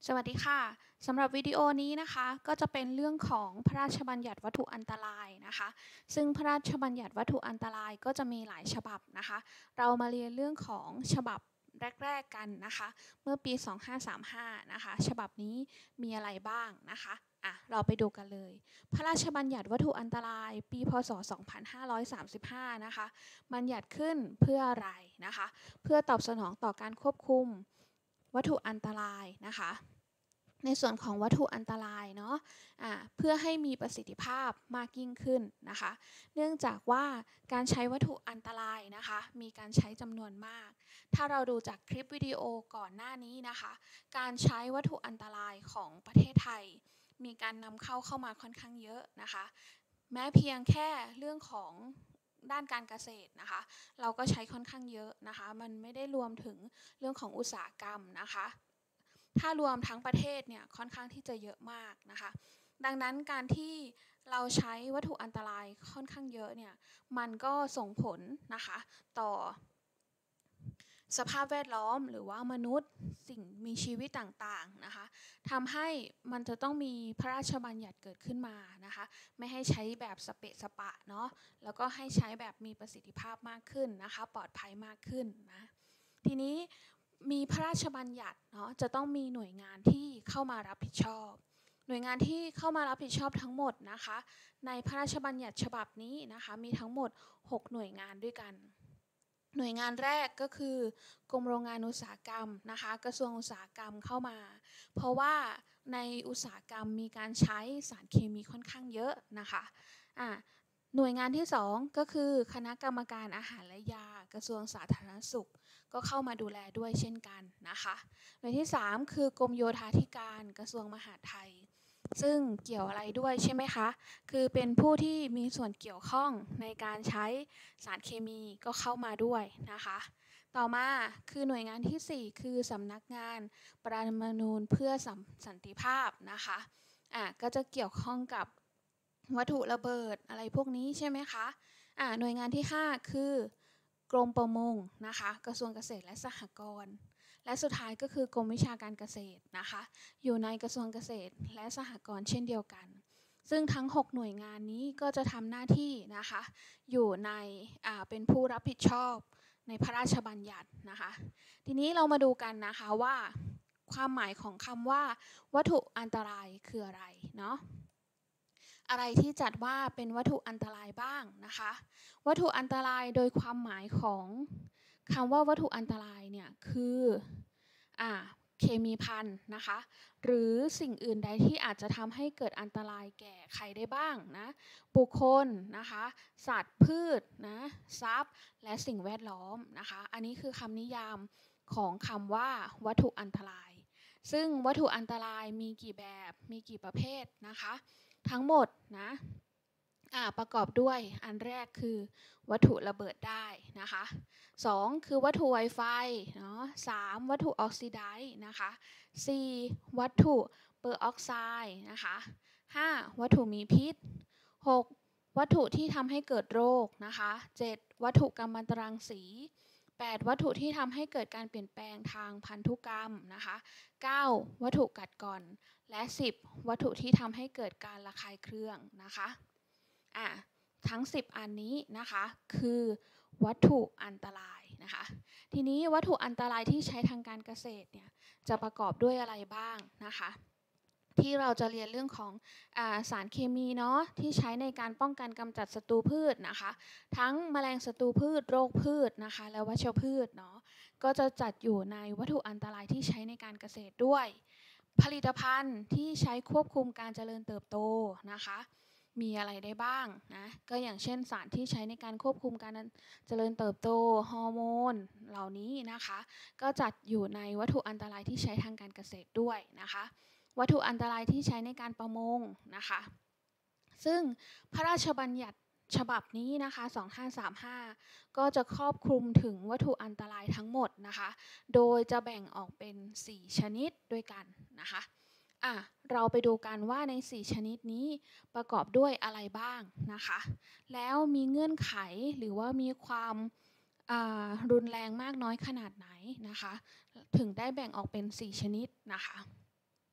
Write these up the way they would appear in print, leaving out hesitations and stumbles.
สวัสดีค่ะสำหรับวิดีโอนี้นะคะก็จะเป็นเรื่องของพระราชบัญญัติวัตถุอันตรายนะคะซึ่งพระราชบัญญัติวัตถุอันตรายก็จะมีหลายฉบับนะคะเรามาเรียนเรื่องของฉบับแรกๆกันนะคะเมื่อปี2535นะคะฉบับนี้มีอะไรบ้างนะคะเราไปดูกันเลยพระราชบัญญัติวัตถุอันตรายปีพศ2535นะคะบัญญัติขึ้นเพื่ออะไรนะคะเพื่อตอบสนองต่อการควบคุมวัตถุอันตรายนะคะในส่วนของวัตถุอันตรายเนาะเพื่อให้มีประสิทธิภาพมากยิ่งขึ้นนะคะเนื่องจากว่าการใช้วัตถุอันตรายนะคะมีการใช้จำนวนมากถ้าเราดูจากคลิปวิดีโอก่อนหน้านี้นะคะการใช้วัตถุอันตรายของประเทศไทยมีการนำเข้ามาค่อนข้างเยอะนะคะแม้เพียงแค่เรื่องของด้านการเกษตรนะคะเราก็ใช้ค่อนข้างเยอะนะคะมันไม่ได้รวมถึงเรื่องของอุตสาหกรรมนะคะถ้ารวมทั้งประเทศเนี่ยค่อนข้างที่จะเยอะมากนะคะดังนั้นการที่เราใช้วัตถุอันตรายค่อนข้างเยอะเนี่ยมันก็ส่งผลนะคะต่อสภาพแวดล้อมหรือว่ามนุษย์สิ่งมีชีวิตต่างๆนะคะทำให้มันจะต้องมีพระราชบัญญัติเกิดขึ้นมานะคะไม่ให้ใช้แบบสเปะสปะเนาะแล้วก็ให้ใช้แบบมีประสิทธิภาพมากขึ้นนะคะปลอดภัยมากขึ้นนะทีนี้มีพระราชบัญญัติเนาะจะต้องมีหน่วยงานที่เข้ามารับผิดชอบหน่วยงานที่เข้ามารับผิดชอบทั้งหมดนะคะในพระราชบัญญัติฉบับนี้นะคะมีทั้งหมด6หน่วยงานด้วยกันหน่วยงานแรกก็คือกรมโรงงานอุตสาหกรรมนะคะกระทรวงอุตสาหกรรมเข้ามาเพราะว่าในอุตสาหกรรมมีการใช้สารเคมีค่อนข้างเยอะนะคะหน่วยงานที่2ก็คือคณะกรรมการอาหารและยากระทรวงสาธารณสุขก็เข้ามาดูแลด้วยเช่นกันนะคะหน่วยที่3คือกรมโยธาธิการกระทรวงมหาดไทยซึ่งเกี่ยวอะไรด้วยใช่ไหมคะคือเป็นผู้ที่มีส่วนเกี่ยวข้องในการใช้สารเคมีก็เข้ามาด้วยนะคะต่อมาคือหน่วยงานที่4คือสำนักงานปรมาณูเพื่อสันติภาพนะคะก็จะเกี่ยวข้องกับวัตถุระเบิดอะไรพวกนี้ใช่ไหมคะหน่วยงานที่5คือกรมประมงนะคะกระทรวงเกษตรและสหกรณ์และสุดท้ายก็คือกรมวิชาการเกษตรนะคะอยู่ในกระทรวงเกษตรและสหกรณ์เช่นเดียวกันซึ่งทั้ง6หน่วยงานนี้ก็จะทำหน้าที่นะคะอยู่ในเป็นผู้รับผิดชอบในพระราชบัญญัตินะคะทีนี้เรามาดูกันนะคะว่าความหมายของคำว่าวัตถุอันตรายคืออะไรเนาะอะไรที่จัดว่าเป็นวัตถุอันตรายบ้างนะคะวัตถุอันตรายโดยความหมายของคำว่าวัตถุอันตรายเนี่ยคือเคมีภัณฑ์นะคะหรือสิ่งอื่นใดที่อาจจะทำให้เกิดอันตรายแก่ใครได้บ้างนะบุคคลนะคะสัตว์พืชนะทรัพย์และสิ่งแวดล้อมนะคะอันนี้คือคำนิยามของคำว่าวัตถุอันตรายซึ่งวัตถุอันตรายมีกี่แบบมีกี่ประเภทนะคะทั้งหมดนะประกอบด้วยอันแรกคือวัตถุระเบิดได้นะคะ2คือวัตถุไวไฟเนาะ3วัตถุออกซิไดซ์นะคะ4วัตถุเปอร์ออกไซด์นะคะ5วัตถุมีพิษ6วัตถุที่ทำให้เกิดโรคนะคะ7วัตถุกัมมันตรังสี8วัตถุที่ทำให้เกิดการเปลี่ยนแปลงทางพันธุกรรมนะคะ9วัตถุกัดกร่อนและ10วัตถุที่ทำให้เกิดการระคายเคืองนะคะทั้ง10อันนี้นะคะคือวัตถุอันตรายนะคะทีนี้วัตถุอันตรายที่ใช้ทางการเกษตรเนี่ยจะประกอบด้วยอะไรบ้างนะคะที่เราจะเรียนเรื่องของสารเคมีเนาะที่ใช้ในการป้องกันกำจัดศัตรูพืชนะคะทั้งแมลงศัตรูพืชโรคพืชนะคะและวัชพืชเนาะก็จะจัดอยู่ในวัตถุอันตรายที่ใช้ในการเกษตรด้วยผลิตภัณฑ์ที่ใช้ควบคุมการเจริญเติบโตนะคะมีอะไรได้บ้างนะก็อย่างเช่นสารที่ใช้ในการควบคุมการเจริญเติบโตฮอร์โมนเหล่านี้นะคะก็จัดอยู่ในวัตถุอันตรายที่ใช้ทางการเกษตรด้วยนะคะวัตถุอันตรายที่ใช้ในการประมงนะคะซึ่งพระราชบัญญัติฉบับนี้นะคะ2535ก็จะครอบคลุมถึงวัตถุอันตรายทั้งหมดนะคะโดยจะแบ่งออกเป็น4ชนิดด้วยกันนะคะเราไปดูกันว่าใน4ชนิดนี้ประกอบด้วยอะไรบ้างนะคะแล้วมีเงื่อนไขหรือว่ามีความรุนแรงมากน้อยขนาดไหนนะคะถึงได้แบ่งออกเป็น4ชนิดนะคะ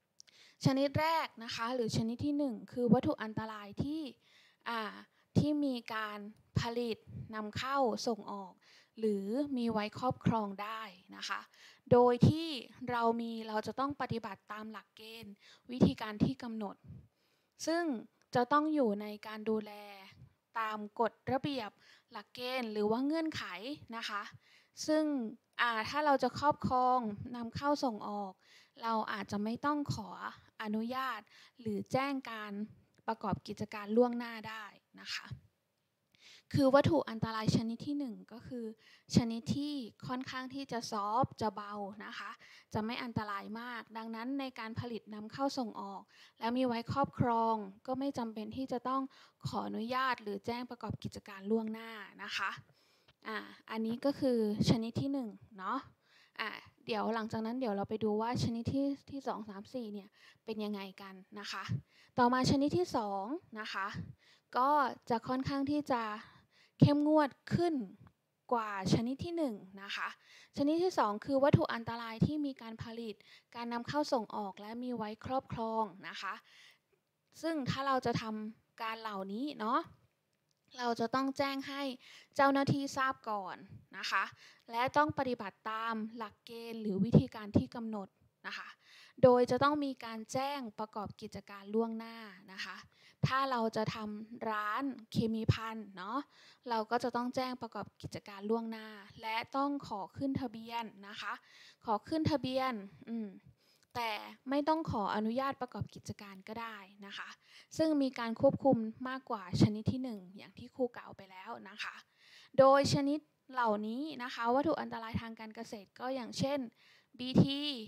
ชนิดแรกนะคะหรือชนิดที่1คือวัตถุอันตรายที่มีการผลิตนำเข้าส่งออกหรือมีไว้ครอบครองได้นะคะโดยที่เราจะต้องปฏิบัติตามหลักเกณฑ์วิธีการที่กำหนดซึ่งจะต้องอยู่ในการดูแลตามกฎระเบียบหลักเกณฑ์หรือว่าเงื่อนไขนะคะซึ่งถ้าเราจะครอบครองนำเข้าส่งออกเราอาจจะไม่ต้องขออนุญาตหรือแจ้งการประกอบกิจการล่วงหน้าได้นะคะคือวัตถุอันตรายชนิดที่1ก็คือชนิดที่ค่อนข้างที่จะซอฟต์จะเบานะคะจะไม่อันตรายมากดังนั้นในการผลิตนำเข้าส่งออกแล้วมีไว้ครอบครองก็ไม่จำเป็นที่จะต้องขออนุญาตหรือแจ้งประกอบกิจการล่วงหน้านะคะอันนี้ก็คือชนิดที่1เนาะเดี๋ยวหลังจากนั้นเดี๋ยวเราไปดูว่าชนิดที่2 3 4เนี่ยเป็นยังไงกันนะคะต่อมาชนิดที่2นะคะก็จะค่อนข้างที่จะเข้มงวดขึ้นกว่าชนิดที่1นะคะชนิดที่2คือวัตถุอันตรายที่มีการผลิตการนำเข้าส่งออกและมีไว้ครอบครองนะคะซึ่งถ้าเราจะทำการเหล่านี้เนาะเราจะต้องแจ้งให้เจ้าหน้าที่ทราบก่อนนะคะและต้องปฏิบัติตามหลักเกณฑ์หรือวิธีการที่กำหนดนะคะโดยจะต้องมีการแจ้งประกอบกิจการล่วงหน้านะคะถ้าเราจะทำร้านเคมีภัณฑ์เนาะเราก็จะต้องแจ้งประกอบกิจการล่วงหน้าและต้องขอขึ้นทะเบียนนะคะขอขึ้นทะเบียนแต่ไม่ต้องขออนุญาตประกอบกิจการก็ได้นะคะซึ่งมีการควบคุมมากกว่าชนิดที่1อย่างที่ครูกล่าวไปแล้วนะคะโดยชนิดเหล่านี้นะคะวัตถุอันตรายทางการเกษตรก็อย่างเช่น BT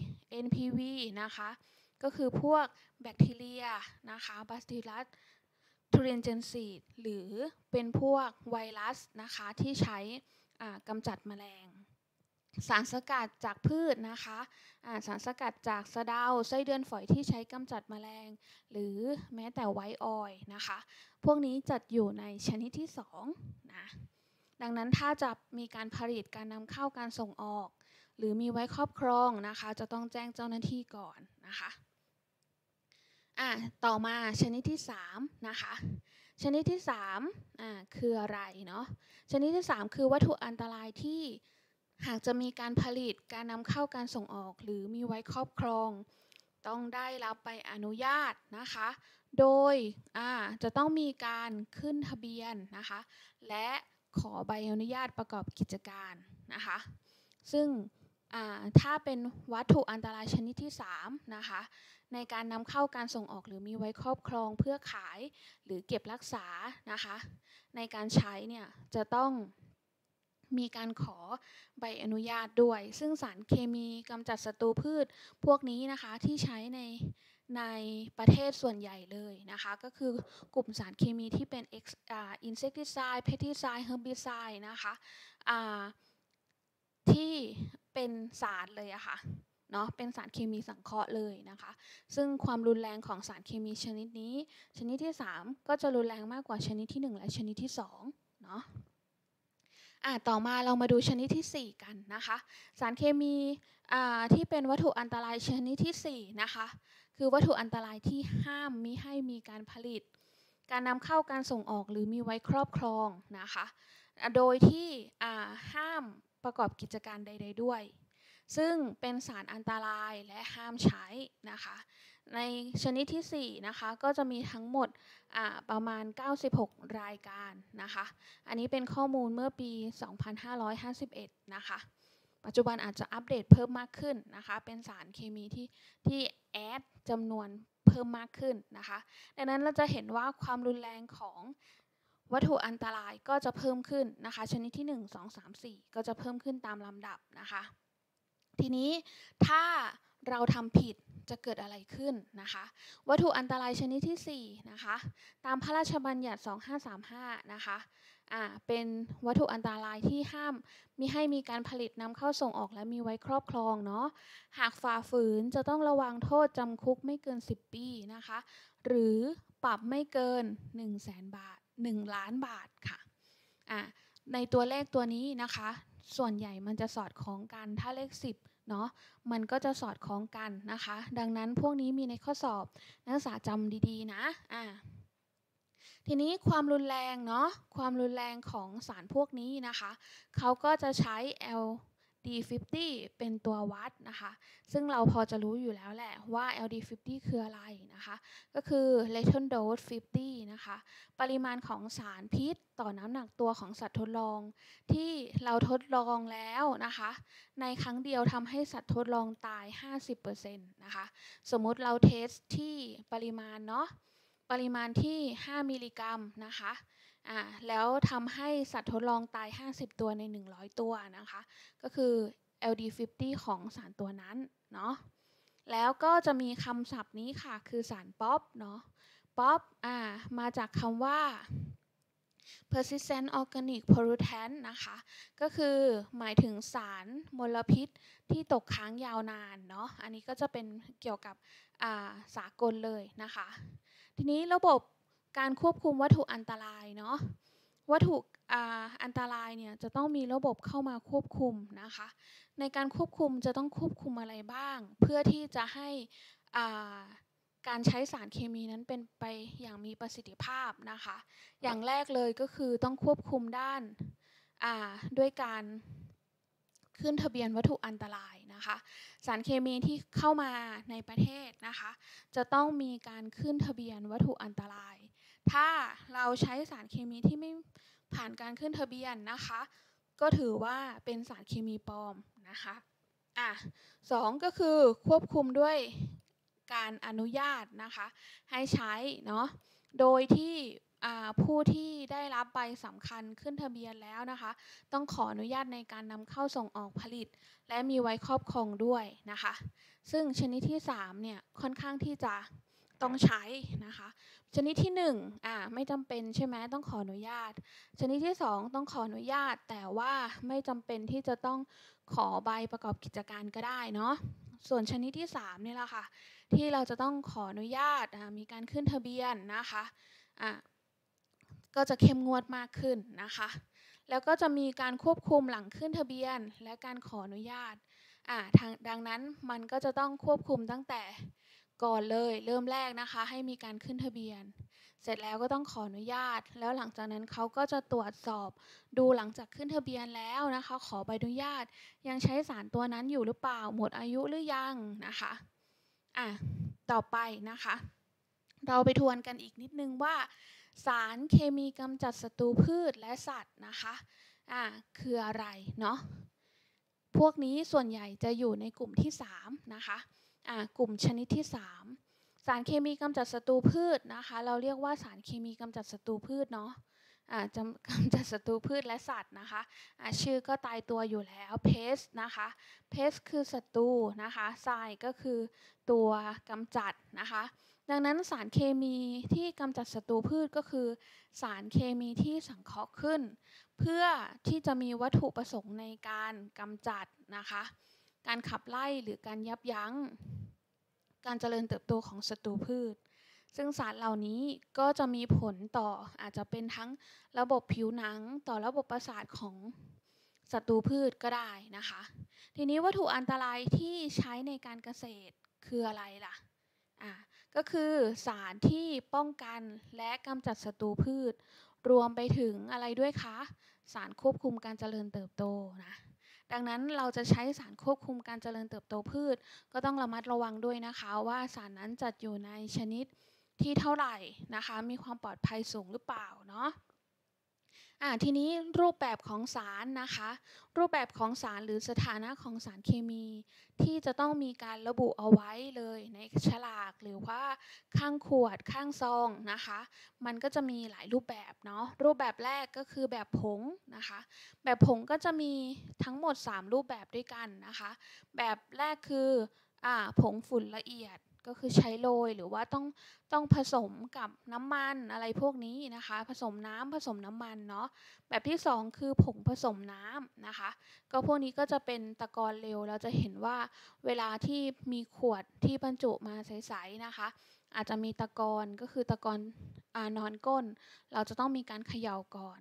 NPV นะคะก็คือพวกแบคทีเรียนะคะBacillus thuringiensis หรือเป็นพวกไวรัสนะคะที่ใช้กำจัดแมลงสารสกัดจากพืชนะคะสารสกัดจากสะเดาไส้เดือนฝอยที่ใช้กำจัดแมลงหรือแม้แต่ไวท์ออยล์นะคะพวกนี้จัดอยู่ในชนิดที่2นะดังนั้นถ้าจะมีการผลิตการนำเข้าการส่งออกหรือมีไว้ครอบครองนะคะจะต้องแจ้งเจ้าหน้าที่ก่อนนะคะต่อมาชนิดที่3นะคะชนิดที่3คืออะไรเนาะชนิดที่3คือวัตถุอันตรายที่หากจะมีการผลิตการนำเข้าการส่งออกหรือมีไว้ครอบครองต้องได้รับใบอนุญาตนะคะโดยจะต้องมีการขึ้นทะเบียนนะคะและขอใบอนุญาตประกอบกิจการนะคะซึ่งถ้าเป็นวัตถุอันตรายชนิดที่3นะคะในการนำเข้าการส่งออกหรือมีไว้ครอบครองเพื่อขายหรือเก็บรักษานะคะในการใช้เนี่ยจะต้องมีการขอใบอนุญาตด้วยซึ่งสารเคมีกำจัดศัตรูพืชพวกนี้นะคะที่ใช้ในประเทศส่วนใหญ่เลยนะคะก็คือกลุ่มสารเคมีที่เป็น insecticide pesticide herbicide นะคะที่เป็นสารเลยอะค่ะเนาะเป็นสารเคมีสังเคราะห์เลยนะคะซึ่งความรุนแรงของสารเคมีชนิดนี้ชนิดที่3ก็จะรุนแรงมากกว่าชนิดที่1และชนิดที่2เนาะต่อมาเรามาดูชนิดที่4กันนะคะสารเคมีที่เป็นวัตถุอันตรายชนิดที่4นะคะคือวัตถุอันตรายที่ห้ามมิให้มีการผลิตการนำเข้าการส่งออกหรือมีไว้ครอบครองนะคะโดยที่ห้ามประกอบกิจการใดๆด้วยซึ่งเป็นสารอันตรายและห้ามใช้นะคะในชนิดที่4นะคะก็จะมีทั้งหมดประมาณ96รายการนะคะอันนี้เป็นข้อมูลเมื่อปี2551นะคะปัจจุบันอาจจะอัปเดตเพิ่มมากขึ้นนะคะเป็นสารเคมีที่แอดจำนวนเพิ่มมากขึ้นนะคะดังนั้นเราจะเห็นว่าความรุนแรงของวัตถุอันตรายก็จะเพิ่มขึ้นนะคะชนิดที่1 2 3 4ก็จะเพิ่มขึ้นตามลำดับนะคะทีนี้ถ้าเราทำผิดจะเกิดอะไรขึ้นนะคะวัตถุอันตรายชนิดที่4นะคะตามพระราชบัญญัติ2535นะคะเป็นวัตถุอันตรายที่ห้ามมิให้มีการผลิตนำเข้าส่งออกและมีไว้ครอบครองเนาะหากฝ่าฝืนจะต้องระวังโทษจำคุกไม่เกิน10 ปีนะคะหรือปรับไม่เกิน100,000 บาท1 ล้านบาทค่ะในตัวเลขตัวนี้นะคะส่วนใหญ่มันจะสอดคล้องกันถ้าเลข10 เนาะมันก็จะสอดคล้องกันนะคะดังนั้นพวกนี้มีในข้อสอบนักศึกษาจำดีๆนะทีนี้ความรุนแรงเนาะความรุนแรงของสารพวกนี้นะคะเขาก็จะใช้ LD50 เป็นตัววัดนะคะซึ่งเราพอจะรู้อยู่แล้วแหละว่า LD50 คืออะไรนะคะก็คือ lethal dose 50นะคะปริมาณของสารพิษต่อน้ำหนักตัวของสัตว์ทดลองที่เราทดลองแล้วนะคะในครั้งเดียวทำให้สัตว์ทดลองตาย 50% นะคะสมมุติเราเทสที่ปริมาณเนาะปริมาณที่ 5 มิลลิกรัมนะคะแล้วทำให้สัตว์ทดลองตาย 50 ตัวใน 100 ตัวนะคะก็คือ LD50 ของสารตัวนั้นเนาะแล้วก็จะมีคำศัพท์นี้ค่ะคือสารป๊อปเนาะป๊อปมาจากคำว่า persistent organic pollutant นะคะก็คือหมายถึงสารมลพิษที่ตกค้างยาวนานเนาะอันนี้ก็จะเป็นเกี่ยวกับสากลเลยนะคะทีนี้ระบบการควบคุมวัตถุอันตรายเนาะวัตถุอันตรายเนี่ยจะต้องมีระบบเข้ามาควบคุมนะคะในการควบคุมจะต้องควบคุมอะไรบ้างเพื่อที่จะให้การใช้สารเคมีนั้นเป็นไปอย่างมีประสิทธิภาพนะคะอย่างแรกเลยก็คือต้องควบคุมด้านด้วยการขึ้นทะเบียนวัตถุอันตรายนะคะสารเคมีที่เข้ามาในประเทศนะคะจะต้องมีการขึ้นทะเบียนวัตถุอันตรายถ้าเราใช้สารเคมีที่ไม่ผ่านการขึ้นทะเบียนนะคะก็ถือว่าเป็นสารเคมีปลอมนะคะสองก็คือควบคุมด้วยการอนุญาตนะคะให้ใช้เนาะโดยที่ผู้ที่ได้รับใบสำคัญขึ้นทะเบียนแล้วนะคะต้องขออนุญาตในการนำเข้าส่งออกผลิตและมีไว้ครอบครองด้วยนะคะซึ่งชนิดที่3เนี่ยค่อนข้างที่จะต้องใช้นะคะชนิดที่1ไม่จำเป็นใช่ไหมต้องขออนุญาตชนิดที่2ต้องขออนุญาตแต่ว่าไม่จำเป็นที่จะต้องขอใบประกอบกิจการก็ได้เนาะส่วนชนิดที่3นี่แหละค่ะที่เราจะต้องขออนุญาตมีการขึ้นทะเบียนนะคะก็จะเข้มงวดมากขึ้นนะคะแล้วก็จะมีการควบคุมหลังขึ้นทะเบียนและการขออนุญาตดังนั้นมันก็จะต้องควบคุมตั้งแต่ก่อนเลยเริ่มแรกนะคะให้มีการขึ้นทะเบียนเสร็จแล้วก็ต้องขออนุญาตแล้วหลังจากนั้นเขาก็จะตรวจสอบดูหลังจากขึ้นทะเบียนแล้วนะคะขอใบอนุญาตยังใช้สารตัวนั้นอยู่หรือเปล่าหมดอายุหรือยังนะคะต่อไปนะคะเราไปทวนกันอีกนิดนึงว่าสารเคมีกำจัดศัตรูพืชและสัตว์นะคะคืออะไรเนาะพวกนี้ส่วนใหญ่จะอยู่ในกลุ่มที่3นะคะกลุ่มชนิดที่3สารเคมีกำจัดศัตรูพืชนะคะเราเรียกว่าสารเคมีกำจัดศัตรูพืชเนาะกำจัดศัตรูพืชและสัตว์นะคะชื่อก็ตายตัวอยู่แล้วเพสนะคะเพสคือศัตรูนะคะไซก็คือตัวกำจัดนะคะดังนั้นสารเคมีที่กำจัดศัตรูพืชก็คือสารเคมีที่สังเคราะห์ขึ้นเพื่อที่จะมีวัตถุประสงค์ในการกำจัดนะคะการขับไล่หรือการยับยั้งการเจริญเติบโตของศัตรูพืชซึ่งสารเหล่านี้ก็จะมีผลต่ออาจจะเป็นทั้งระบบผิวหนังต่อระบบประสาทของศัตรูพืชก็ได้นะคะทีนี้วัตถุอันตรายที่ใช้ในการเกษตรคืออะไรล่ะก็คือสารที่ป้องกันและกำจัดศัตรูพืชรวมไปถึงอะไรด้วยคะสารควบคุมการเจริญเติบโตนะดังนั้นเราจะใช้สารควบคุมการเจริญเติบโตพืชก็ต้องระมัดระวังด้วยนะคะว่าสารนั้นจัดอยู่ในชนิดที่เท่าไหร่นะคะมีความปลอดภัยสูงหรือเปล่าเนาะทีนี้รูปแบบของสารนะคะรูปแบบของสารหรือสถานะของสารเคมีที่จะต้องมีการระบุเอาไว้เลยในฉลากหรือว่าข้างขวดข้างซองนะคะมันก็จะมีหลายรูปแบบเนาะรูปแบบแรกก็คือแบบผงนะคะแบบผงก็จะมีทั้งหมด3รูปแบบด้วยกันนะคะแบบแรกคือผงฝุ่นละเอียดก็คือใช้โรยหรือว่าต้องผสมกับน้ำมันอะไรพวกนี้นะคะผสมน้ำผสมน้ำมันเนาะแบบที่2คือผงผสมน้ำนะคะก็พวกนี้ก็จะเป็นตะกอนเร็วเราจะเห็นว่าเวลาที่มีขวดที่บรรจุมาใสๆนะคะอาจจะมีตะกอนก็คือตะกอนนอนก้นเราจะต้องมีการเขย่าก่อน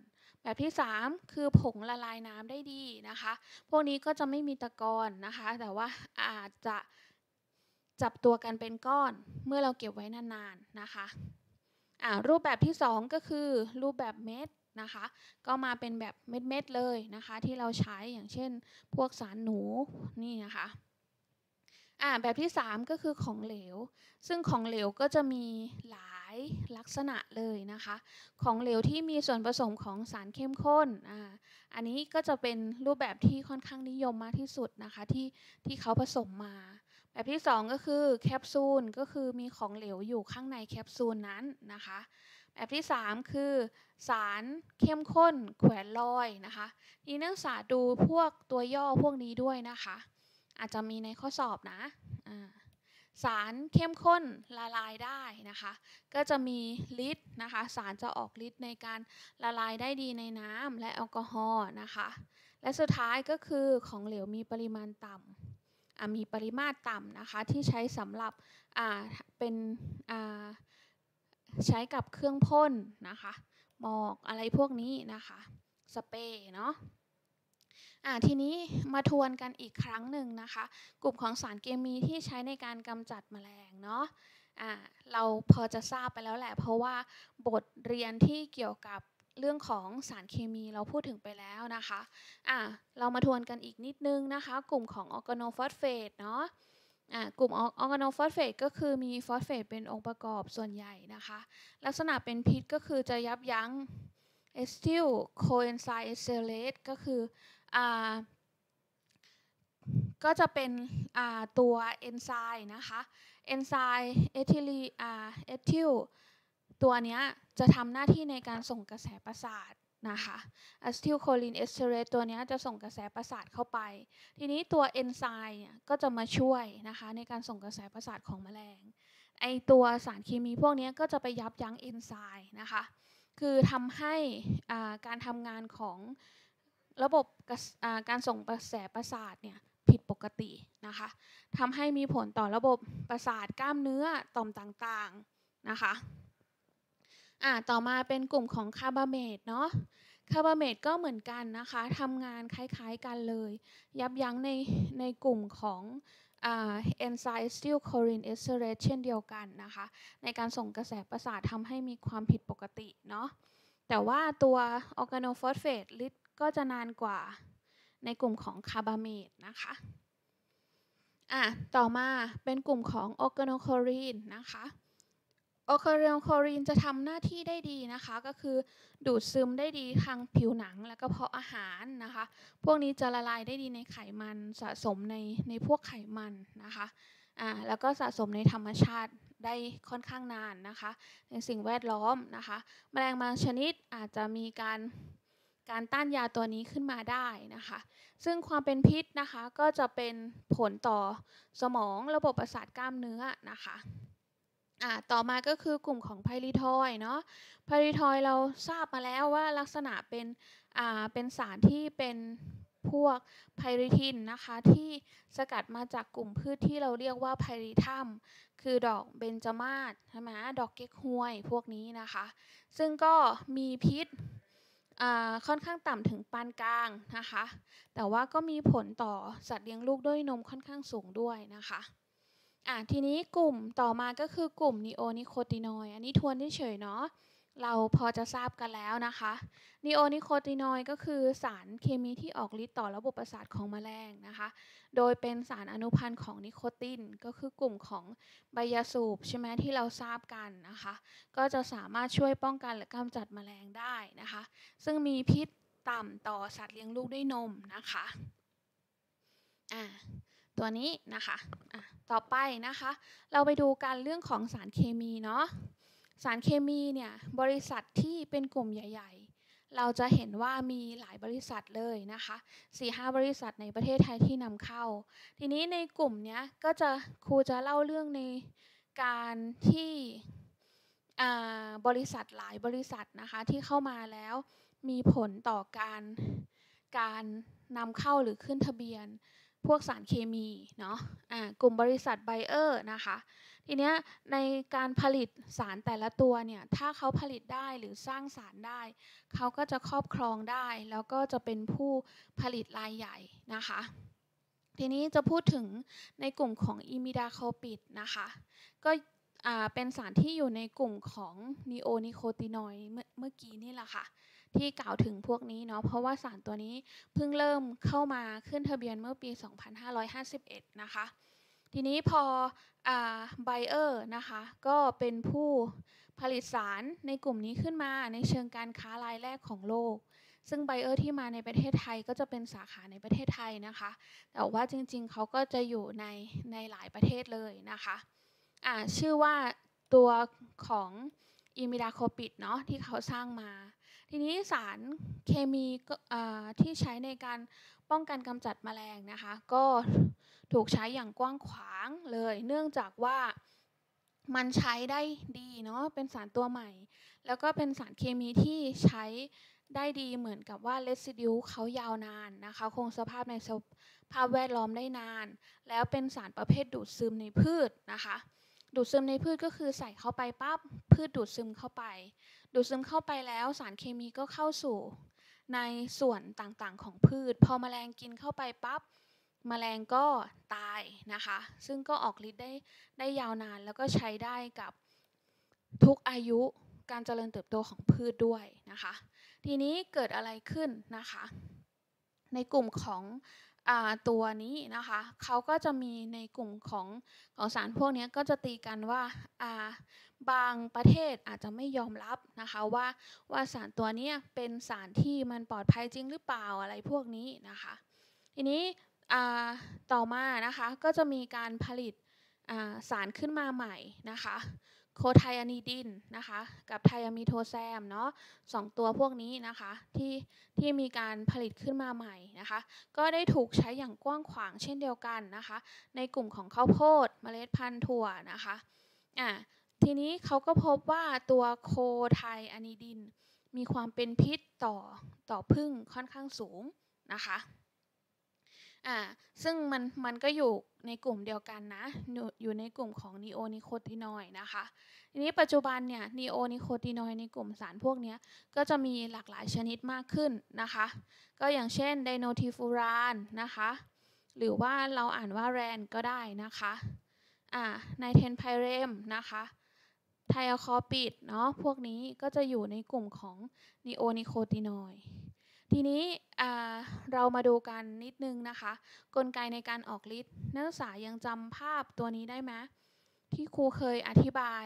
แบบที่3คือผงละลายน้ำได้ดีนะคะพวกนี้ก็จะไม่มีตะกอนนะคะแต่ว่าอาจจะจับตัวกันเป็นก้อนเมื่อเราเก็บไว้นานๆนะคะรูปแบบที่2ก็คือรูปแบบเม็ดนะคะก็มาเป็นแบบเม็ดๆเลยนะคะที่เราใช้อย่างเช่นพวกสารหนูนี่นะคะแบบที่3ก็คือของเหลวซึ่งของเหลวก็จะมีหลายลักษณะเลยนะคะของเหลวที่มีส่วนผสมของสารเข้มข้นอันนี้ก็จะเป็นรูปแบบที่ค่อนข้างนิยมมากที่สุดนะคะที่เขาผสมมาแบบที่2ก็คือแคปซูลก็คือมีของเหลวอยู่ข้างในแคปซูลนั้นนะคะแบบที่3คือสารเข้มข้นแขวนลอยนะคะทีนักศึกษาดูพวกตัวย่อพวกนี้ด้วยนะคะอาจจะมีในข้อสอบนะสารเข้มข้นละลายได้นะคะก็จะมีฤทธิ์นะคะสารจะออกฤทธิ์ในการละลายได้ดีในน้ำและแอลกอฮอล์นะคะและสุดท้ายก็คือของเหลวมีปริมาณต่ำมีปริมาตรต่ำนะคะที่ใช้สำหรับเป็นใช้กับเครื่องพ่นนะคะหมอกอะไรพวกนี้นะคะสเปรย์เนาะทีนี้มาทวนกันอีกครั้งหนึ่งนะคะกลุ่มของสารเคมีที่ใช้ในการกำจัดแมลงเนาะเราพอจะทราบไปแล้วแหละเพราะว่าบทเรียนที่เกี่ยวกับเรื่องของสารเคมีเราพูดถึงไปแล้วนะคะเรามาทวนกันอีกนิดนึงนะคะกลุ่มของออร์แกโนฟอสเฟตเนาะกลุ่มออร์แกโนฟอสเฟตก็คือมีฟอสเฟตเป็นองค์ประกอบส่วนใหญ่นะคะลักษณะเป็นพิษก็คือจะยับยั้งเอสทิลโคเอนไซม์เอสเซเลตก็คือก็จะเป็นตัวเอนไซม์นะคะเอนไซม์เอทิลตัวนี้จะทำหน้าที่ในการส่งกระแสประสาทนะคะอะซิทิลโคลินเอสเทอเรตตัวนี้จะส่งกระแสประสาทเข้าไปทีนี้ตัวเอนไซม์ก็จะมาช่วยนะคะในการส่งกระแสประสาทของแมลงไอตัวสารเคมีพวกนี้ก็จะไปยับยั้งเอนไซม์นะคะคือทำให้การทำงานของระบบการส่งกระแสประสาทเนี่ยผิดปกตินะคะทำให้มีผลต่อระบบประสาทกล้ามเนื้อต่อมต่างๆนะคะต่อมาเป็นกลุ่มของคาร์บาเมตเนาะคาร์บาเมตก็เหมือนกันนะคะทำงานคล้ายๆกันเลยยับยั้งในกลุ่มของเอนไซม์อะซิทิลโคลินเอสเทอเรตเช่นเดียวกันนะคะในการส่งกระแสประสาททำให้มีความผิดปกติเนาะแต่ว่าตัวออร์แกโนฟอสเฟตฤทธิ์ก็จะนานกว่าในกลุ่มของคาร์บาเมตนะคะต่อมาเป็นกลุ่มของออร์แกโนคลอรีนนะคะออร์แกโนคลอรีนจะทำหน้าที่ได้ดีนะคะก็คือดูดซึมได้ดีทางผิวหนังและกระเพาะอาหารนะคะพวกนี้จะละลายได้ดีในไขมันสะสมในพวกไขมันนะคะแล้วก็สะสมในธรรมชาติได้ค่อนข้างนานนะคะในสิ่งแวดล้อมนะคะแมลงบางชนิดอาจจะมีการต้านยาตัวนี้ขึ้นมาได้นะคะซึ่งความเป็นพิษนะคะก็จะเป็นผลต่อสมองระบบประสาทกล้ามเนื้อนะคะต่อมาก็คือกลุ่มของไพริทอยด์เนาะไพริทอยด์เราทราบมาแล้วว่าลักษณะเป็นสารที่เป็นพวกไพริทินนะคะที่สกัดมาจากกลุ่มพืชที่เราเรียกว่าไพริทัมคือดอกเบญจมาศใช่ไหมดอกเก๊กฮวยพวกนี้นะคะซึ่งก็มีพิษค่อนข้างต่ำถึงปานกลางนะคะแต่ว่าก็มีผลต่อสัตว์เลี้ยงลูกด้วยนมค่อนข้างสูงด้วยนะคะทีนี้กลุ่มต่อมาก็คือกลุ่มนีโอนิโคตินอยด์อันนี้ทวนเฉยๆเนาะเราพอจะทราบกันแล้วนะคะนีโอนิโคตินอยด์ก็คือสารเคมีที่ออกฤทธิ์ต่อระบบประสาทของแมลงนะคะโดยเป็นสารอนุพันธ์ของนิโคตินก็คือกลุ่มของใบยาสูบใช่ไหมที่เราทราบกันนะคะก็จะสามารถช่วยป้องกันและกำจัดแมลงได้นะคะซึ่งมีพิษต่ำต่อสัตว์เลี้ยงลูกด้วยนมนะคะตัวนี้นะคะต่อไปนะคะเราไปดูกันเรื่องของสารเคมีเนาะสารเคมีเนี่ยบริษัทที่เป็นกลุ่มใหญ่ๆเราจะเห็นว่ามีหลายบริษัทเลยนะคะ 4-5 บริษัทในประเทศไทยที่นำเข้าทีนี้ในกลุ่มนี้ก็จะครูจะเล่าเรื่องในการที่บริษัทหลายบริษัทนะคะที่เข้ามาแล้วมีผลต่อการนำเข้าหรือขึ้นทะเบียนพวกสารเคมีเนาะกลุ่มบริษัทไบเออร์นะคะทีเนี้ยในการผลิตสารแต่ละตัวเนี่ยถ้าเขาผลิตได้หรือสร้างสารได้เขาก็จะครอบครองได้แล้วก็จะเป็นผู้ผลิตรายใหญ่นะคะทีนี้จะพูดถึงในกลุ่มของอิมิดาโคปิดนะคะก็เป็นสารที่อยู่ในกลุ่มของนีโอนิโคตินอยด์เมื่อกี้นี่แหละค่ะที่กล่าวถึงพวกนี้เนาะเพราะว่าสารตัวนี้เพิ่งเริ่มเข้ามาขึ้นทะเบียนเมื่อปี 2551 นะคะทีนี้พอไบเออร์นะคะก็เป็นผู้ผลิตสารในกลุ่มนี้ขึ้นมาในเชิงการค้ารายแรกของโลกซึ่งไบเออร์ที่มาในประเทศไทยก็จะเป็นสาขาในประเทศไทยนะคะแต่ว่าจริงๆเขาก็จะอยู่ในหลายประเทศเลยนะคะชื่อว่าตัวของอิมิดาโคปิดเนาะที่เขาสร้างมาทีนี้สารเคมีที่ใช้ในการป้องกันกำจัดแมลงนะคะก็ถูกใช้อย่างกว้างขวางเลยเนื่องจากว่ามันใช้ได้ดีเนาะเป็นสารตัวใหม่แล้วก็เป็นสารเคมีที่ใช้ได้ดีเหมือนกับว่าเรซิดิวเขายาวนานนะคะคงสภาพในสภาพแวดล้อมได้นานแล้วเป็นสารประเภทดูดซึมในพืชนะคะดูดซึมในพืชก็คือใส่เข้าไปปั๊บพืชดูดซึมเข้าไปดูดซึมเข้าไปแล้วสารเคมีก็เข้าสู่ในส่วนต่างๆของพืชพอแมลงกินเข้าไปปั๊บแมลงก็ตายนะคะซึ่งก็ออกฤทธิ์ได้ยาวนานแล้วก็ใช้ได้กับทุกอายุการเจริญเติบโตของพืชด้วยนะคะทีนี้เกิดอะไรขึ้นนะคะในกลุ่มของตัวนี้นะคะเขาก็จะมีในกลุ่มของสารพวกนี้ก็จะตีกันว่าบางประเทศอาจจะไม่ยอมรับนะคะว่าสารตัวนี้เป็นสารที่มันปลอดภัยจริงหรือเปล่าอะไรพวกนี้นะคะทีนี้ต่อมานะคะก็จะมีการผลิตสารขึ้นมาใหม่นะคะโคไทอะนีดินนะคะกับไทอะมิโทแซมเนาะ2ตัวพวกนี้นะคะที่มีการผลิตขึ้นมาใหม่นะคะก็ได้ถูกใช้อย่างกว้างขวางเช่นเดียวกันนะคะในกลุ่มของข้าวโพดเมล็ดพันธุ์ถั่วนะคะทีนี้เขาก็พบว่าตัวโคไทอะนีดินมีความเป็นพิษต่อผึ้งค่อนข้างสูงนะคะซึ่งมันก็อยู่ในกลุ่มเดียวกันนะอยู่ในกลุ่มของนีโอนิโคตินอยด์นะคะทีนี้ปัจจุบันเนี่ยนีโอนิโคตินอยด์ในกลุ่มสารพวกนี้ก็จะมีหลากหลายชนิดมากขึ้นนะคะก็อย่างเช่นไดโนทิฟูรานนะคะหรือว่าเราอ่านว่าแรนก็ได้นะคะไนเทนไพเรมนะคะไทอะคอปิดเนาะพวกนี้ก็จะอยู่ในกลุ่มของนีโอนิโคตินอยด์ทีนี้เรามาดูกันนิดนึงนะคะกลไกในการออกฤทธิ์นักศึกษายังจำภาพตัวนี้ได้ไหมที่ครูเคยอธิบาย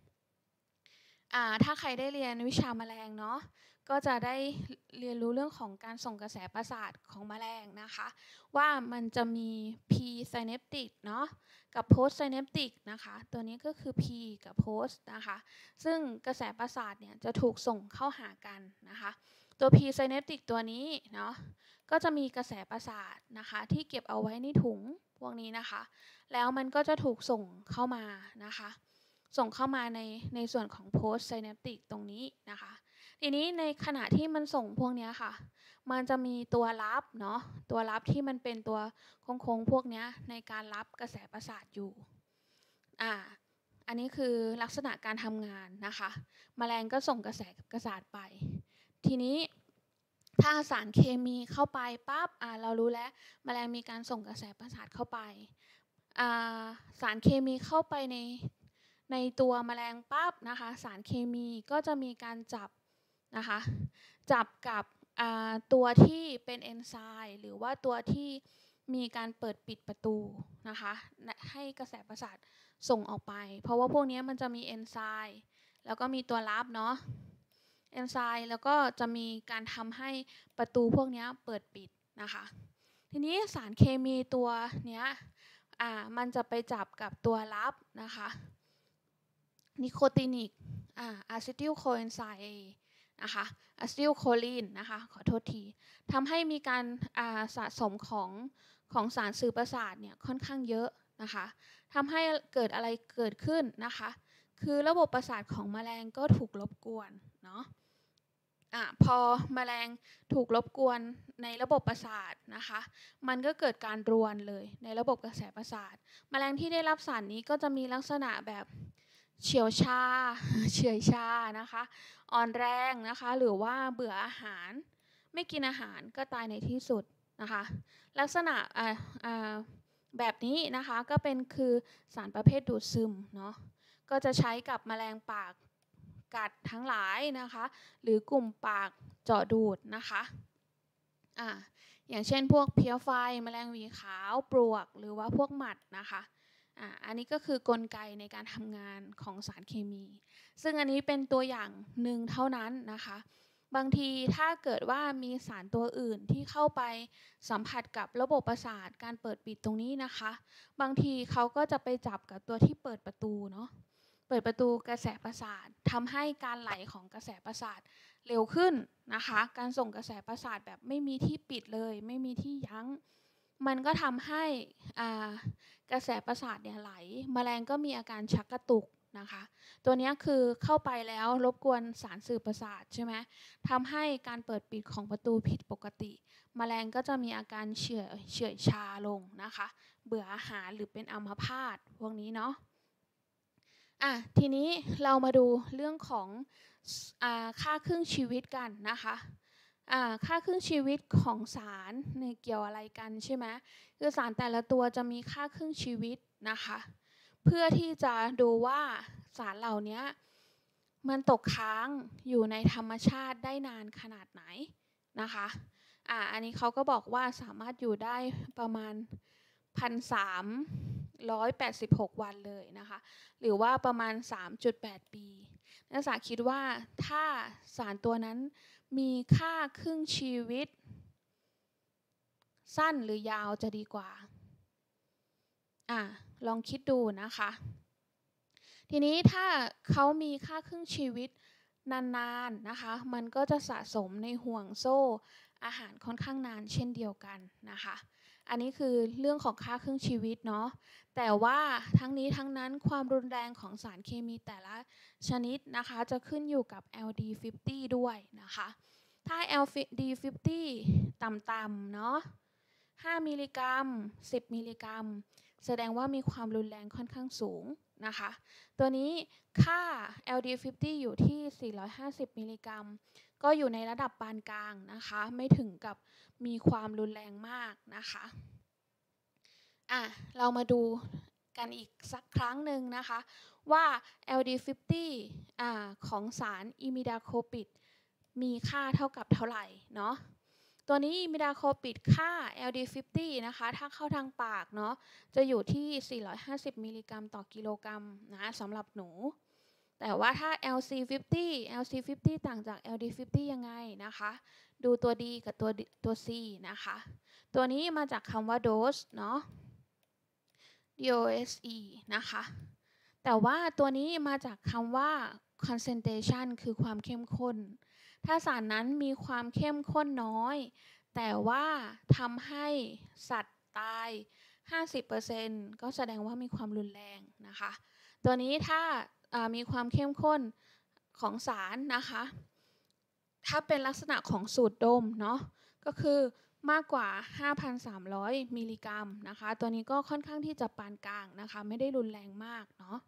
ถ้าใครได้เรียนวิชาแมลงเนาะก็จะได้เรียนรู้เรื่องของการส่งกระแสประสาทของแมลงนะคะว่ามันจะมี P synaptic เนาะกับ post synaptic นะคะตัวนี้ก็คือ P กับ post นะคะซึ่งกระแสประสาทเนี่ยจะถูกส่งเข้าหากันนะคะตัว P synaptic ตัวนี้เนาะก็จะมีกระแสประสาทนะคะที่เก็บเอาไว้ในถุงพวกนี้นะคะแล้วมันก็จะถูกส่งเข้ามานะคะส่งเข้ามาในส่วนของ post synaptic ตรงนี้นะคะทีนี้ในขณะที่มันส่งพวกนี้ค่ะมันจะมีตัวรับเนาะตัวรับที่มันเป็นตัวโค้งๆพวกนี้ในการรับกระแสประสาทอยู่อันนี้คือลักษณะการทำงานนะคะแมลงก็ส่งกระแสประสาทไปทีนี้ถ้าสารเคมีเข้าไปปั๊บเรารู้แล้วแมลงมีการส่งกระแสประสาทเข้าไปสารเคมีเข้าไปในตัวแมลงปั๊บนะคะสารเคมีก็จะมีการจับนะคะจับกับตัวที่เป็นเอนไซม์หรือว่าตัวที่มีการเปิดปิดประตูนะคะให้กระแสประสาทส่งออกไปเพราะว่าพวกนี้มันจะมีเอนไซม์แล้วก็มีตัวรับเนาะเอนไซม์แล้วก็จะมีการทำให้ประตูพวกนี้เปิดปิดนะคะทีนี้สารเคมีตัวเนี้ยมันจะไปจับกับตัวรับนะคะนิโคตินิกอะซิติลโคเอนไซม์นะคะอะซิติลโคลีนนะคะขอโทษทีทำให้มีการสะสมของสารสื่อประสาทเนี่ยค่อนข้างเยอะนะคะทำให้เกิดอะไรเกิดขึ้นนะคะคือระบบประสาทของแมลงก็ถูกรบกวนเนาะพอแมลงถูกรบกวนในระบบประสาทนะคะมันก็เกิดการรวนเลยในระบบกระแสประสาทแมลงที่ได้รับสารนี้ก็จะมีลักษณะแบบเฉียวชา เฉื่อยชานะคะอ่อนแรงนะคะหรือว่าเบื่ออาหารไม่กินอาหารก็ตายในที่สุดนะคะลักษณะแบบนี้นะคะก็คือสารประเภทดูดซึมเนาะก็จะใช้กับแมลงปากกัดทั้งหลายนะคะหรือกลุ่มปากเจาะดูดนะคะอย่างเช่นพวกเพี้ยไฟแมลงหวีขาวปลวกหรือว่าพวกหมัดนะคะอันนี้ก็คือกลไกในการทำงานของสารเคมีซึ่งอันนี้เป็นตัวอย่างหนึ่งเท่านั้นนะคะบางทีถ้าเกิดว่ามีสารตัวอื่นที่เข้าไปสัมผัสกับระบบประสาทการเปิดปิดตรงนี้นะคะบางทีเขาก็จะไปจับกับตัวที่เปิดประตูเนาะเปิดประตูกระแสประสาททำให้การไหลของกระแสประสาทเร็วขึ้นนะคะการส่งกระแสประสาทแบบไม่มีที่ปิดเลยไม่มีที่ยั้งมันก็ทำให้กระแสประสาทเนี่ยไหลแมลงก็มีอาการชักกระตุกนะคะตัวนี้คือเข้าไปแล้วรบกวนสารสื่อประสาทใช่ไหมทำให้การเปิดปิดของประตูผิดปกติแมลงก็จะมีอาการเฉื่อยชาลงนะคะเบื่ออาหารหรือเป็นอัมพาตพวกนี้เนาะทีนี้เรามาดูเรื่องของค่าครึ่งชีวิตกันนะคะค่าครึ่งชีวิตของสารในเกี่ยวอะไรกันใช่ไหมคือสารแต่ละตัวจะมีค่าครึ่งชีวิตนะคะเพื่อที่จะดูว่าสารเหล่านี้มันตกค้างอยู่ในธรรมชาติได้นานขนาดไหนนะคะอันนี้เขาก็บอกว่าสามารถอยู่ได้ประมาณ1,386 วันเลยนะคะหรือว่าประมาณ 3.8 ปีนักศึกษาคิดว่าถ้าสารตัวนั้นมีค่าครึ่งชีวิตสั้นหรือยาวจะดีกว่าลองคิดดูนะคะทีนี้ถ้าเขามีค่าครึ่งชีวิตนานๆนะคะมันก็จะสะสมในห่วงโซ่อาหารค่อนข้างนานเช่นเดียวกันนะคะอันนี้คือเรื่องของค่าครึ่งชีวิตเนาะแต่ว่าทั้งนี้ทั้งนั้นความรุนแรงของสารเคมีแต่ละชนิดนะคะจะขึ้นอยู่กับ LD50 ด้วยนะคะถ้า LD50 ต่ำๆเนาะ5 มิลลิกรัม 10 มิลลิกรัมแสดงว่ามีความรุนแรงค่อนข้างสูงนะคะตัวนี้ค่า LD50 อยู่ที่ 450 มิลลิกรัมก็อยู่ในระดับปานกลางนะคะไม่ถึงกับมีความรุนแรงมากนะคะเรามาดูกันอีกสักครั้งหนึ่งนะคะว่า LD50 ของสารอิมิดาโคปิดมีค่าเท่ากับเท่าไหร่เนาะตัวนี้อิมิดาโคปิดค่า LD50 นะคะถ้าเข้าทางปากเนาะจะอยู่ที่ 450 มิลลิกรัมต่อกิโลกรัมนะสำหรับหนูแต่ว่าถ้า LC50 ต่างจาก LD50 ยังไงนะคะดูตัว D กับตัว C นะคะตัวนี้มาจากคำว่า dose เนาะ DOSE นะคะแต่ว่าตัวนี้มาจากคำว่า concentration คือความเข้มข้นถ้าสารนั้นมีความเข้มข้นน้อยแต่ว่าทำให้สัตว์ตาย 50% ก็แสดงว่ามีความรุนแรงนะคะตัวนี้ถ้ามีความเข้มข้นของสารนะคะถ้าเป็นลักษณะของสูตรดมเนาะก็คือมากกว่า 5,300 มิลลิกรัมนะคะตัวนี้ก็ค่อนข้างที่จะปานกลางนะคะไม่ได้รุนแรงมากเนาะ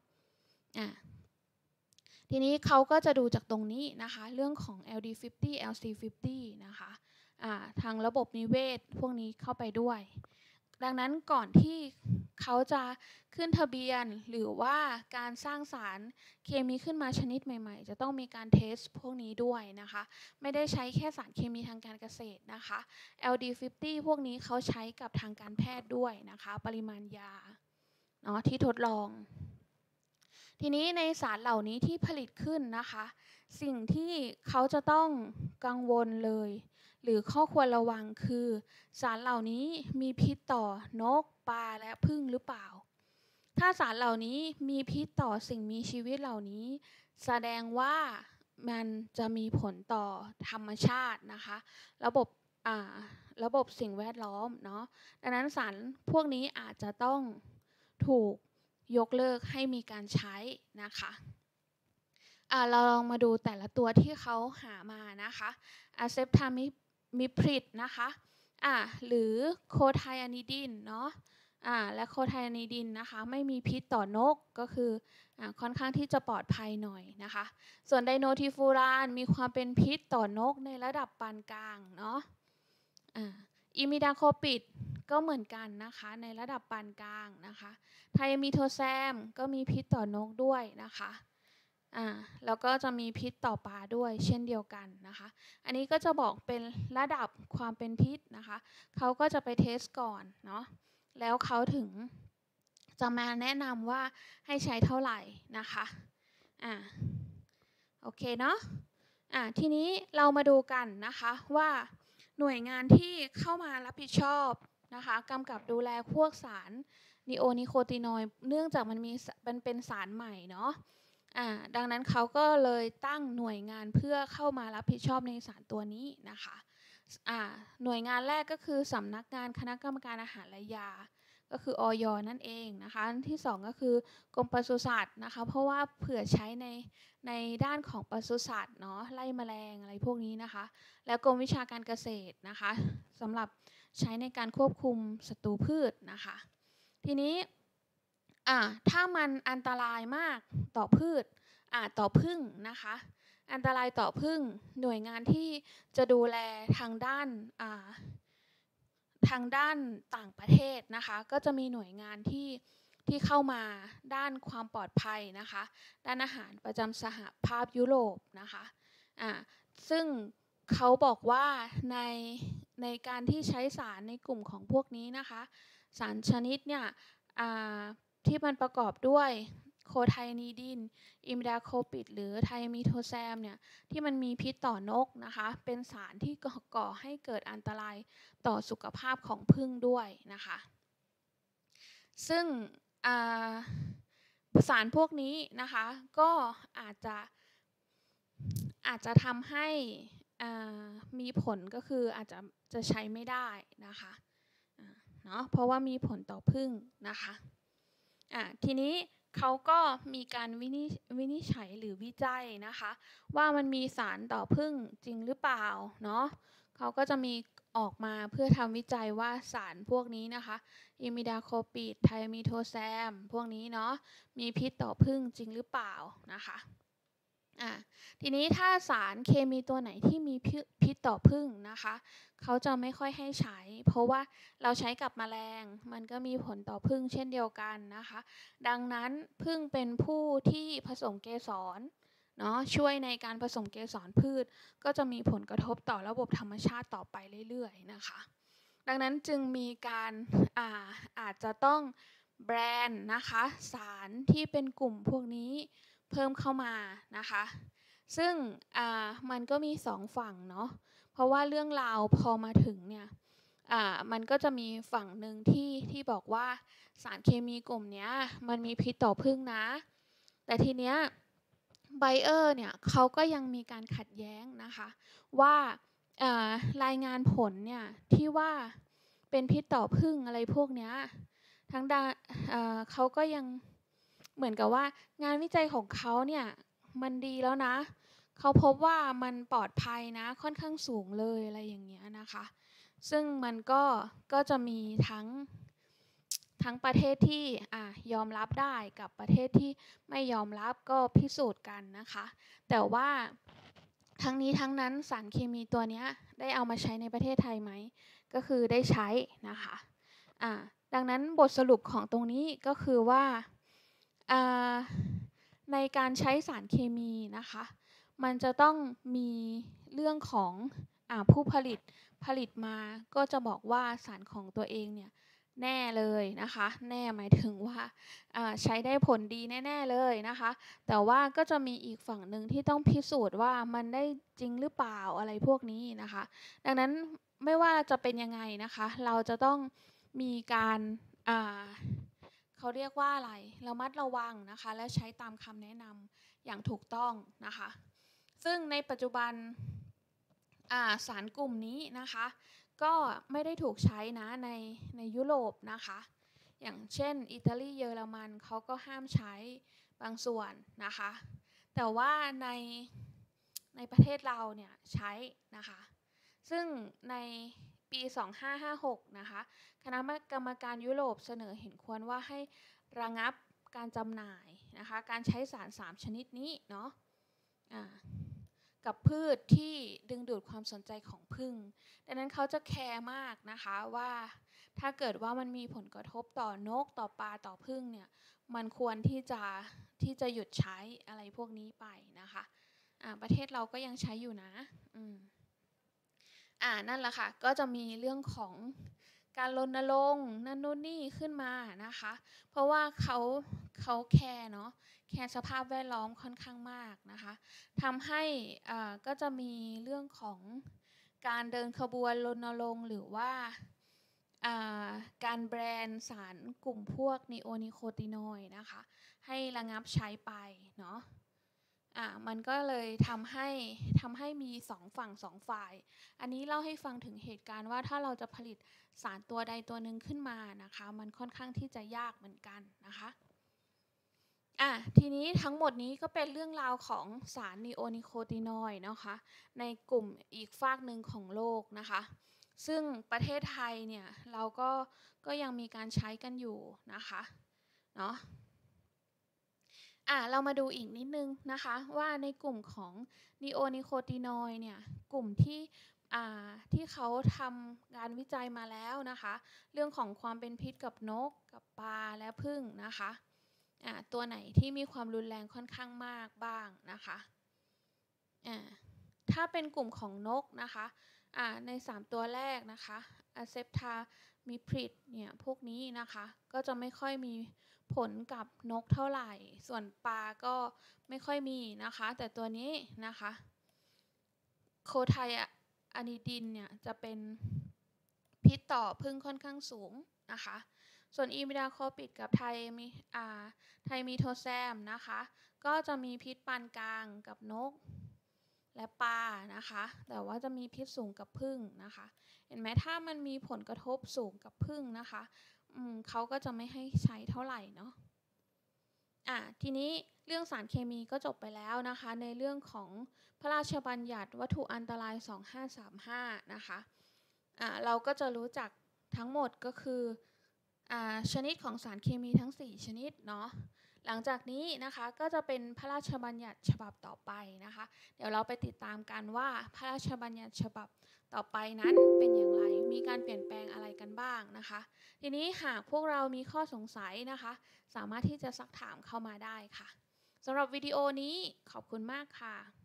ทีนี้เขาก็จะดูจากตรงนี้นะคะเรื่องของ LD50 LC50 นะคะทางระบบนิเวศพวกนี้เข้าไปด้วยดังนั้นก่อนที่เขาจะขึ้นทะเบียนหรือว่าการสร้างสารเคมีขึ้นมาชนิดใหม่ๆจะต้องมีการเทสพวกนี้ด้วยนะคะไม่ได้ใช้แค่สารเคมีทางการเกษตรนะคะ LD50 พวกนี้เขาใช้กับทางการแพทย์ด้วยนะคะปริมาณยาเนาะที่ทดลองทีนี้ในสารเหล่านี้ที่ผลิตขึ้นนะคะสิ่งที่เขาจะต้องกังวลเลยหรือข้อควรระวังคือสารเหล่านี้มีพิษต่อนกปลาและผึ้งหรือเปล่าถ้าสารเหล่านี้มีพิษต่อสิ่งมีชีวิตเหล่านี้แสดงว่ามันจะมีผลต่อธรรมชาตินะคะระบบสิ่งแวดล้อมเนาะดังนั้นสารพวกนี้อาจจะต้องถูกยกเลิกให้มีการใช้นะคะเราลองมาดูแต่ละตัวที่เขาหามานะคะอะเซปทามิพริดนะคะหรือโคไทอานิดินเนาะและโคไทอานิดินนะคะไม่มีพิษต่อนกก็คือค่อนข้างที่จะปลอดภัยหน่อยนะคะส่วนไดโนทิฟูรานมีความเป็นพิษต่อนกในระดับปานกลางเนาะอิมิดาโคปิดก็เหมือนกันนะคะในระดับปานกลางนะคะไทมิโทแซมก็มีพิษต่อนกด้วยนะคะแล้วก็จะมีพิษต่อปลาด้วยเช่นเดียวกันนะคะอันนี้ก็จะบอกเป็นระดับความเป็นพิษนะคะเขาก็จะไปเทสก่อนเนาะแล้วเขาถึงจะมาแนะนำว่าให้ใช้เท่าไหร่นะคะโอเคเนาะทีนี้เรามาดูกันนะคะว่าหน่วยงานที่เข้ามารับผิดชอบนะคะกำกับดูแลพวกสารนีโอนิโคตินอยด์เนื่องจากมันเป็นสารใหม่เนาะดังนั้นเขาก็เลยตั้งหน่วยงานเพื่อเข้ามารับผิดชอบในสารตัวนี้นะคะหน่วยงานแรกก็คือสำนักงานคณะกรรมการอาหารและยาก็คืออย.นั่นเองนะคะที่2ก็คือกรมปศุสัตว์นะคะเพราะว่าเผื่อใช้ในด้านของปศุสัตว์เนาะไล่แมลงอะไรพวกนี้นะคะแล้วกรมวิชาการเกษตรนะคะสำหรับใช้ในการควบคุมศัตรูพืชนะคะทีนี้ถ้ามันอันตรายมากต่อพืชต่อผึ้งนะคะอันตรายต่อผึ้งหน่วยงานที่จะดูแลทางด้านต่างประเทศนะคะก็จะมีหน่วยงานที่เข้ามาด้านความปลอดภัยนะคะด้านอาหารประจำสหภาพยุโรปนะคะซึ่งเขาบอกว่าในการที่ใช้สารในกลุ่มของพวกนี้นะคะสารชนิดเนี่ยที่มันประกอบด้วยโคไทนีดินอิมิดาโคปิดหรือไทมิโทแซมเนี่ยที่มันมีพิษต่อนกนะคะเป็นสารที่ก่อให้เกิดอันตรายต่อสุขภาพของผึ้งด้วยนะคะซึ่งสารพวกนี้นะคะก็อาจจะทำให้มีผลก็คืออาจจะใช้ไม่ได้นะคะเนาะเพราะว่ามีผลต่อผึ้งนะคะทีนี้เขาก็มีการวินิจฉัยหรือวิจัยนะคะว่ามันมีสารต่อผึ้งจริงหรือเปล่าเนาะเขาก็จะมีออกมาเพื่อทำวิจัยว่าสารพวกนี้นะคะอิมิดาโคปิดไทมิโทแซมพวกนี้เนาะมีพิษต่อผึ้งจริงหรือเปล่านะคะทีนี้ถ้าสารเคมีตัวไหนที่มีพิษต่อผึ้งนะคะเขาจะไม่ค่อยให้ใช้เพราะว่าเราใช้กับแมลงมันก็มีผลต่อผึ้งเช่นเดียวกันนะคะดังนั้นผึ้งเป็นผู้ที่ผสมเกสรเนาะช่วยในการผสมเกสรพืชก็จะมีผลกระทบต่อระบบธรรมชาติต่อไปเรื่อยๆนะคะดังนั้นจึงมีการอาจจะต้องแบรนด์นะคะสารที่เป็นกลุ่มพวกนี้เพิ่มเข้ามานะคะซึ่งมันก็มี2ฝั่งเนาะเพราะว่าเรื่องราวพอมาถึงเนี่ยมันก็จะมีฝั่งหนึ่งที่บอกว่าสารเคมีกลุ่มนี้มันมีพิษต่อผึ้งนะแต่ทีเนี้ยไบเออร์เนี่ยเขาก็ยังมีการขัดแย้งนะคะว่ารายงานผลเนี่ยที่ว่าเป็นพิษต่อผึ้งอะไรพวกเนี้ยทั้งด้านเขาก็ยังเหมือนกับว่างานวิจัยของเขาเนี่ยมันดีแล้วนะเขาพบว่ามันปลอดภัยนะค่อนข้างสูงเลยอะไรอย่างเงี้ยนะคะซึ่งมันก็จะมีทั้งประเทศที่ยอมรับได้กับประเทศที่ไม่ยอมรับก็พิสูจน์กันนะคะแต่ว่าทั้งนี้ทั้งนั้นสารเคมีตัวนี้ได้เอามาใช้ในประเทศไทยไหมก็คือได้ใช้นะคะดังนั้นบทสรุปของตรงนี้ก็คือว่าในการใช้สารเคมีนะคะมันจะต้องมีเรื่องของผู้ผลิตมาก็จะบอกว่าสารของตัวเองเนี่ยแน่เลยนะคะแน่หมายถึงว่าใช้ได้ผลดีแน่ๆเลยนะคะแต่ว่าก็จะมีอีกฝั่งหนึ่งที่ต้องพิสูจน์ว่ามันได้จริงหรือเปล่าอะไรพวกนี้นะคะดังนั้นไม่ว่าจะเป็นยังไงนะคะเราจะต้องมีการเขาเรียกว่าอะไรระมัดระวังนะคะและใช้ตามคำแนะนำอย่างถูกต้องนะคะซึ่งในปัจจุบันสารกลุ่มนี้นะคะก็ไม่ได้ถูกใช้นะในยุโรปนะคะอย่างเช่นอิตาลีเยอรมันเขาก็ห้ามใช้บางส่วนนะคะแต่ว่าในประเทศเราเนี่ยใช้นะคะซึ่งในปี 2556 นะคะคณะกรรมการยุโรปเสนอเห็นควรว่าให้ระงับการจำหน่ายนะคะการใช้สาร3ชนิดนี้เนาะกับพืชที่ดึงดูดความสนใจของผึ้งดังนั้นเขาจะแคร์มากนะคะว่าถ้าเกิดว่ามันมีผลกระทบต่อนกต่อปลาต่อผึ้งเนี่ยมันควรที่จะหยุดใช้อะไรพวกนี้ไปนะคะประเทศเราก็ยังใช้อยู่นะนั่นแหละค่ะก็จะมีเรื่องของการรณรงค์นั่นนู่นนี่ขึ้นมานะคะเพราะว่าเขาแคร์เนาะแคร์สภาพแวดล้อมค่อนข้างมากนะคะทำให้ก็จะมีเรื่องของการเดินขบวนรณรงค์หรือว่าการแบรนด์สารกลุ่มพวกนีโอนิโคตินอยด์นะคะให้ระงับใช้ไปเนาะมันก็เลยทำให้มี2ฝั่ง2ฝ่ายอันนี้เล่าให้ฟังถึงเหตุการณ์ว่าถ้าเราจะผลิตสารตัวใดตัวหนึ่งขึ้นมานะคะมันค่อนข้างที่จะยากเหมือนกันนะคะทีนี้ทั้งหมดนี้ก็เป็นเรื่องราวของสารนีโอนิโคตินอยด์นะคะในกลุ่มอีกฝากหนึ่งของโลกนะคะซึ่งประเทศไทยเนี่ยเราก็ยังมีการใช้กันอยู่นะคะเนาะเรามาดูอีกนิดนึงนะคะว่าในกลุ่มของนีโอนิโคตินอยด์เนี่ยกลุ่มที่เขาทำงานวิจัยมาแล้วนะคะเรื่องของความเป็นพิษกับนกกับปลาและผึ้งนะคะตัวไหนที่มีความรุนแรงค่อนข้างมากบ้างนะคะถ้าเป็นกลุ่มของนกนะคะใน3ตัวแรกนะคะอะเซปทามิพริดเนี่ยพวกนี้นะคะก็จะไม่ค่อยมีผลกับนกเท่าไหร่ส่วนปลาก็ไม่ค่อยมีนะคะแต่ตัวนี้นะคะโคไทอะนิดินเนี่ยจะเป็นพิษต่อผึ้งค่อนข้างสูงนะคะส่วนอิมิดาโคปิดกับไทมีโทแซมนะคะก็จะมีพิษปานกลางกับนกและปลานะคะแต่ว่าจะมีพิษสูงกับผึ้งนะคะเห็นไหมถ้ามันมีผลกระทบสูงกับผึ้งนะคะเขาก็จะไม่ให้ใช้เท่าไหร่เนาะทีนี้เรื่องสารเคมีก็จบไปแล้วนะคะในเรื่องของพระราชบัญญัติวัตถุอันตราย 2535 นะคะเราก็จะรู้จักทั้งหมดก็คือชนิดของสารเคมีทั้ง4ชนิดเนาะหลังจากนี้นะคะก็จะเป็นพระราชบัญญัติฉบับต่อไปนะคะเดี๋ยวเราไปติดตามกันว่าพระราชบัญญัติฉบับต่อไปนั้นเป็นอย่างไรมีการเปลี่ยนแปลงอะไรกันบ้างนะคะทีนี้หากพวกเรามีข้อสงสัยนะคะสามารถที่จะซักถามเข้ามาได้ค่ะสำหรับวิดีโอนี้ขอบคุณมากค่ะ